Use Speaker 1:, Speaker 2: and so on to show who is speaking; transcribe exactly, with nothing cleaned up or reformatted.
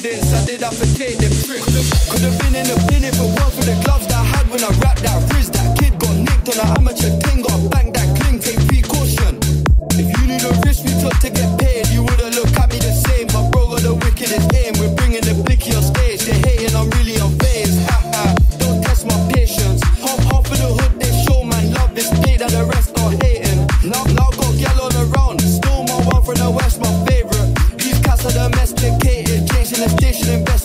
Speaker 1: confidence, I did have to take them trips. Could have been in the bin if it was for the gloves that I had when I rapped that frizz. That kid got nicked on an amateur thing, got banged that cling, take precaution. If you knew the risk we took to get paid, you would've looked at me the same. My bro got the wickedest aim, we're bringing the blicky on stage. They're hating, I'm really unfazed. Haha, don't test my patience. Half, half of the hood, they show man love this day that the rest are hating. Now, now got gal on the round, still my one from the west, my favorite. These cats are domesticated, chasing the station and